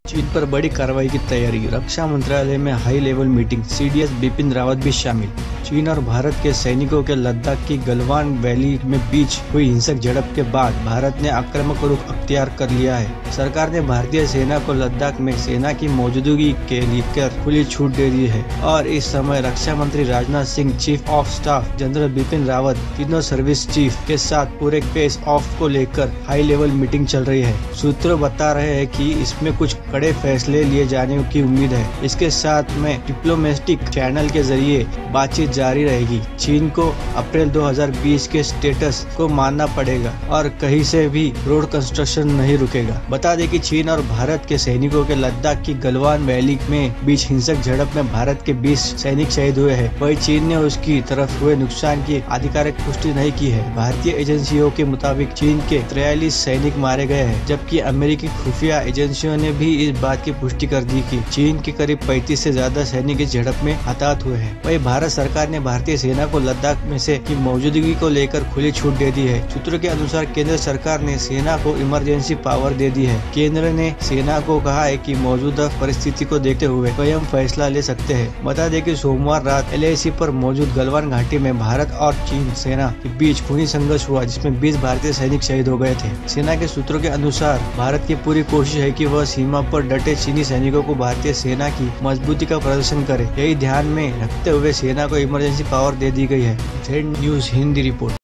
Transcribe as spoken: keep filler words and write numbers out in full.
चीन पर बड़ी कार्रवाई की तैयारी। रक्षा मंत्रालय में high level meeting, CDS Bipin Rawat भी शामिल। चीन और भारत के सैनिकों के लद्दाख की गलवान वैली में बीच हुई हिंसक झड़प के बाद भारत ने आक्रामक रुख अख्तियार कर लिया है। सरकार ने भारतीय सेना को लद्दाख में सेना की मौजूदगी के लेकर खुली छूट दे दी है और इस समय रक्षा मंत्री Rajnath Singh, chief of staff general Bipin Rawat, तीनों सर्विस चीफ के साथ पूरे फेस ऑफ को लेकर हाई लेवल मीटिंग चल रही है। सूत्र बता रहे हैं कि इसमें कुछ कड़े फैसले लिए जाने की उम्मीद है। इसके साथ में डिप्लोमेटिक चैनल के जरिए बातचीत जारी रहेगी। चीन को अप्रैल दो हज़ार बीस के स्टेटस को मानना पड़ेगा और कहीं से भी रोड कंस्ट्रक्शन नहीं रुकेगा। बता दें कि चीन और भारत के सैनिकों के लद्दाख की गलवान वैली में बीच हिंसक झड़प में भारत के बीस सैनिक शहीद हुए हैं। वहीं चीन ने उसकी तरफ हुए नुकसान की आधिकारिक पुष्टि नहीं की है। भारतीय एजेंसियों के मुताबिक चीन के तिरालीस सैनिक मारे गए हैं, जबकि अमेरिकी खुफिया एजेंसियों ने भी इस बात की पुष्टि कर दी कि चीन के करीब पैंतीस से ज्यादा सैनिक इस झड़प में हताहत हुए हैं। वहीं भारत सरकार ने भारतीय सेना को लद्दाख में से की मौजूदगी को लेकर खुली छूट दे दी है। सूत्रों के अनुसार केंद्र सरकार ने सेना को इमरजेंसी पावर दे दी है। केंद्र ने सेना को कहा है कि मौजूदा परिस्थिति को देखते हुए स्वयं फैसला ले सकते हैं। बता दें कि सोमवार रात एलएसी पर मौजूद गलवान घाटी में भारत और चीन सेना के बीच खूनी संघर्ष हुआ, जिसमें बीस भारतीय सैनिक शहीद हो गए थे। सेना के सूत्रों के अनुसार भारत की पूरी कोशिश है कि वह सीमा पर डटे चीनी सैनिकों को भारतीय सेना की मजबूती का प्रदर्शन करे। यही ध्यान में रखते हुए सेना को इमरजेंसी पावर दे दी गई है। Z news Hindi report.